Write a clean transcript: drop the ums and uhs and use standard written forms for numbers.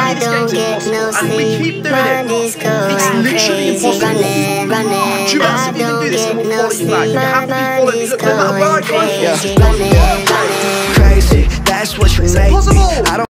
I don't get no sleep, mind is going crazy, running. I don't get no sleep, my mind is going crazy, running. Crazy, that's what you make me. I don't